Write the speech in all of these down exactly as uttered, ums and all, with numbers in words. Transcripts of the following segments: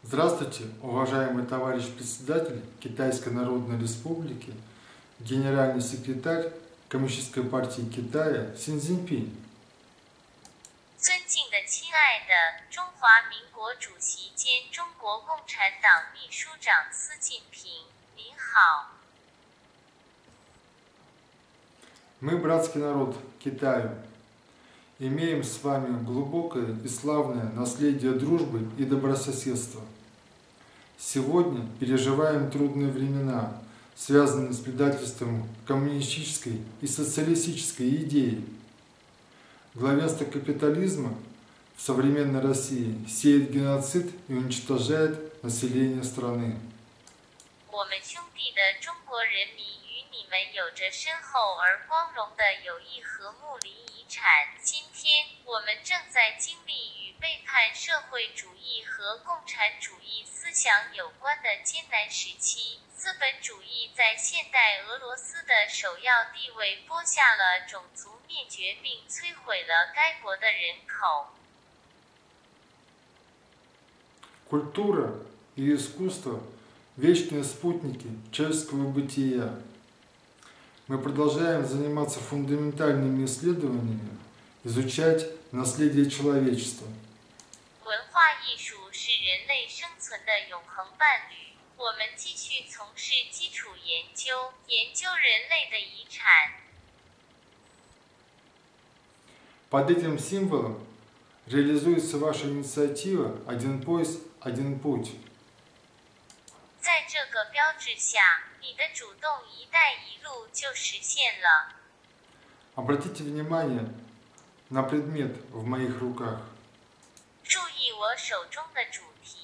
Здравствуйте, уважаемый товарищ председатель Китайской Народной Республики, генеральный секретарь Коммунистической партии Китая Си Цзиньпин. 尊敬的亲爱的中华民国主席兼中国共产党秘书长斯近平，您好。 Мы, братский народ Китая, имеем с вами глубокое и славное наследие дружбы и добрососедства. Сегодня переживаем трудные времена, связанные с предательством коммунистической и социалистической идеи. Главенство капитализма в современной России сеет геноцид и уничтожает население страны. 我们兄弟的中国人民与你们有着深厚而光荣的友谊和睦邻遗产。今天，我们正在经历与背叛社会主义和共产主义思想有关的艰难时期。资本主义在现代俄罗斯的首要地位播下了种族灭绝，并摧毁了该国的人口。 Культура и искусство – вечные спутники человеческого бытия. Мы продолжаем заниматься фундаментальными исследованиями, изучать наследие человечества. 文化艺术是人类生存的永恒伴侣。我们继续从事基础研究，研究人类的遗产。 Под этим символом реализуется ваша инициатива «Один пояс, один путь». 在这个标志下，你的主动“一带一路”就实现了。 Обратите внимание на предмет в моих руках. 注意我手中的主题。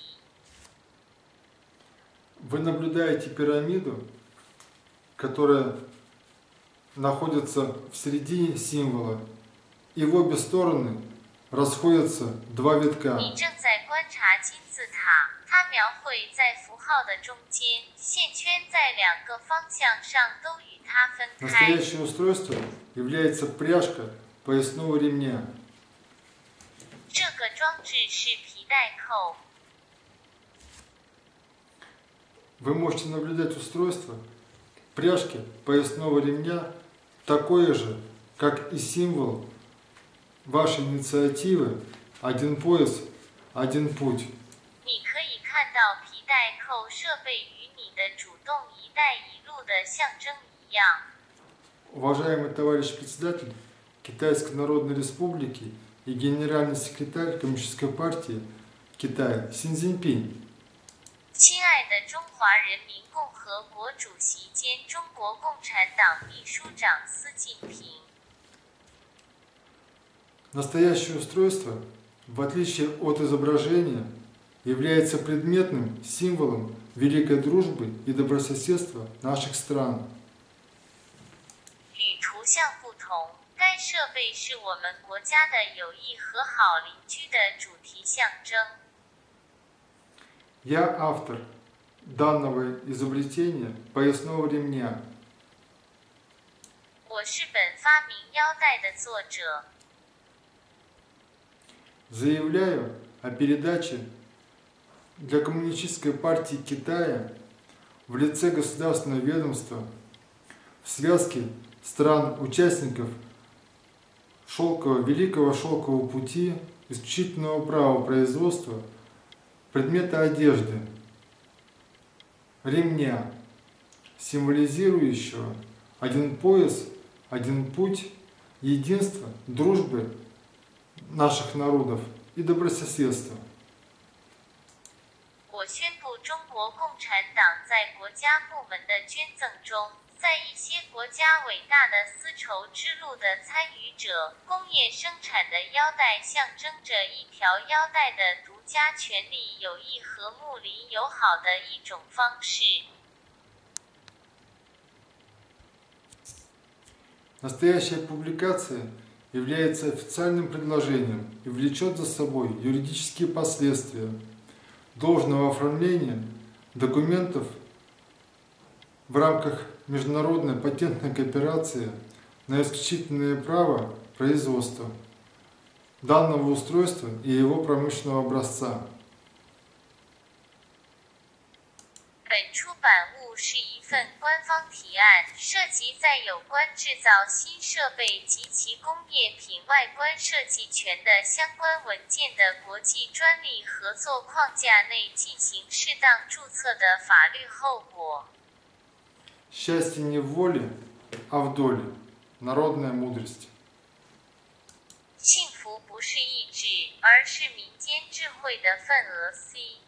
Вы наблюдаете пирамиду, которая находится в середине символа, и в обе стороны расходятся два витка. 你正在观察金字塔，它描绘在符号的中间，线圈在两个方向上都与它分开。 Настоящее устройство является пряжка поясного ремня. 这个装置是皮带扣。 Вы можете наблюдать устройство пряжки поясного ремня, такое же, как и символ вашей инициативы «Один пояс, один путь». 你可以看到皮带扣设备与你的主动“一带一路”的象征一样。 Уважаемый товарищ председатель Китайской Народной Республики и генеральный секретарь Коммунистической партии Китая Си Цзиньпин. 亲爱的中华人民共和国主席兼中国共产党秘书长斯近平。 Настоящее устройство, в отличие от изображения, является предметным символом великой дружбы и добрососедства наших стран. 与图像不同，该设备是我们国家的友谊和好邻居的主题象征。 Я автор данного изобретения поясного ремня. 我是本发明腰带的作者。 Заявляю о передаче для Коммунистической партии Китая в лице государственного ведомства в связке стран-участников шелкового, Великого Шелкового пути исключительного права производства предмета одежды, ремня, символизирующего один пояс, один путь, единство, дружбы наших народов и добрососедства. 我宣布，中国共产党在国家部门的捐赠中，在一些国家伟大的丝绸之路的参与者，工业生产的腰带象征着一条腰带的独家权利、友谊和睦邻友好的一种方式。 Настоящая публикация является официальным предложением и влечет за собой юридические последствия должного оформления документов в рамках международной патентной кооперации на исключительное право производства данного устройства и его промышленного образца. 本出版物是一份官方提案，涉及在有关制造新设备及其工业品外观设计权的相关文件的国际专利合作框架内进行适当注册的法律后果。 Счастье не в воле, а в доле. Народная мудрость. 幸福不是意志，而是民间智慧的份额。C